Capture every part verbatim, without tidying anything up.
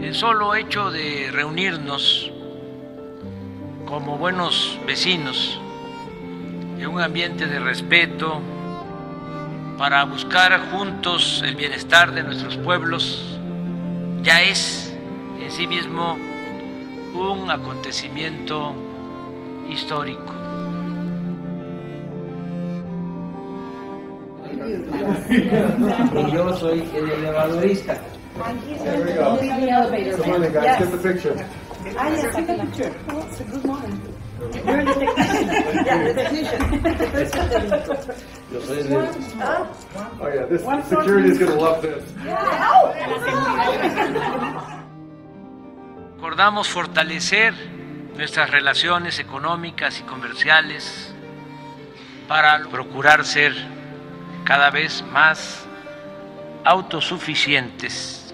El solo hecho de reunirnos como buenos vecinos en un ambiente de respeto para buscar juntos el bienestar de nuestros pueblos ya es en sí mismo un acontecimiento histórico. Y yo soy el elevadorista. There we go. Come on, guys, get the picture. Ah, yes, take a picture. Oh, it's a good moment. You're the technician. Yeah, the technician. Yo soy el... Oh yeah, this security is going to love this. Acordamos fortalecer nuestras relaciones económicas y comerciales para procurar ser cada vez más autosuficientes,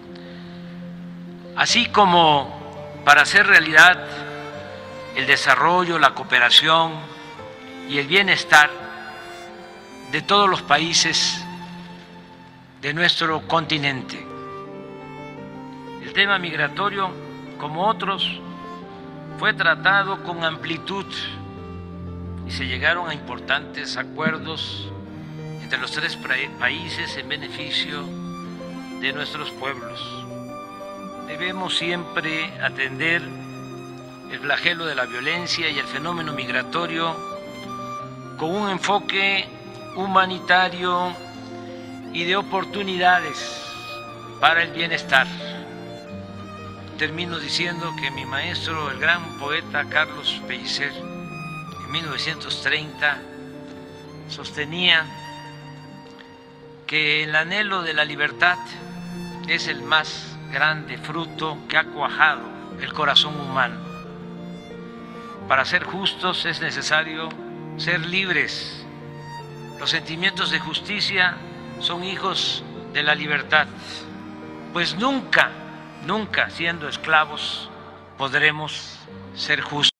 así como para hacer realidad el desarrollo, la cooperación y el bienestar de todos los países de nuestro continente. El tema migratorio, como otros, fue tratado con amplitud y se llegaron a importantes acuerdos entre los tres países en beneficio de nuestros pueblos. Debemos siempre atender el flagelo de la violencia y el fenómeno migratorio con un enfoque humanitario y de oportunidades para el bienestar. Termino diciendo que mi maestro, el gran poeta Carlos Pellicer, en mil novecientos treinta sostenía que el anhelo de la libertad es el más grande fruto que ha cuajado el corazón humano. Para ser justos es necesario ser libres. Los sentimientos de justicia son hijos de la libertad, pues nunca, nunca siendo esclavos podremos ser justos.